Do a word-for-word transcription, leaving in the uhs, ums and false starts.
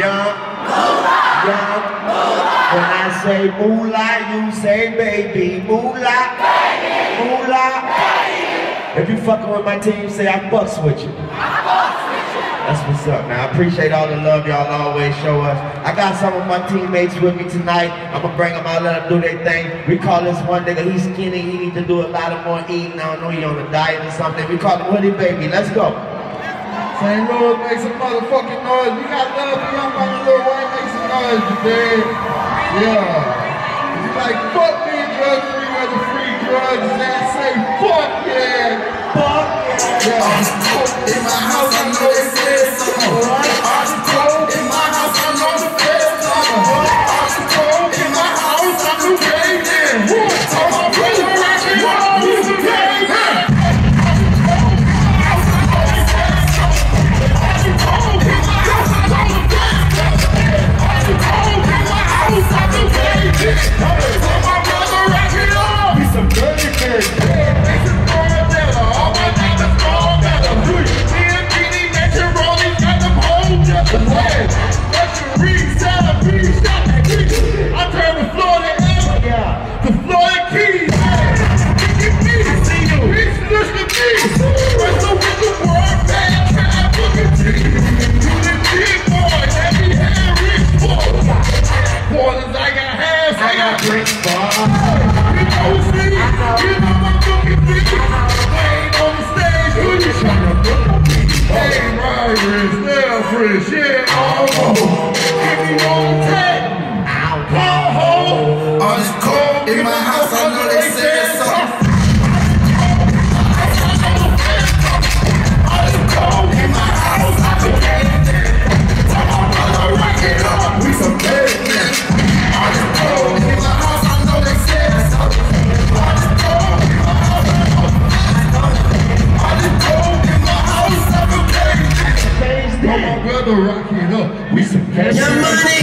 Young, young. When I say moolah, you say baby. Moolah, moolah. If you fucking with my team, say I fucks with you. That's what's up, man. I appreciate all the love y'all always show us. I got some of my teammates with me tonight. I'm gonna bring them out, let them do their thing. We call this one nigga, he's skinny, he need to do a lot of more eating. I don't know, he on a diet or something. We call him Woody Baby. Let's go. Saint Louis, make some motherfucking noise. We got love for y'all, my little white, make some noise, you dig? Yeah. You like, fuck me and drug free, where the free drugs is at. Say, fuck yeah. Fuck yeah. Yeah. In my house, I know they said something. All the cold in my house, I know the feds coming. All the cold in my house, I knew they did. All my brother rapping, all who's a pain. Yeah, oh, if you won't take oh, all this cold in my house, I know they said something. All this cold in my house, I know they said something. I'm gonna rock it up, we some bad men. All this cold in my house, I know they said something. All this cold in my house, I know they said something. All this cold in my house, I know they said something. Come on, brother, rock it up. We some cash.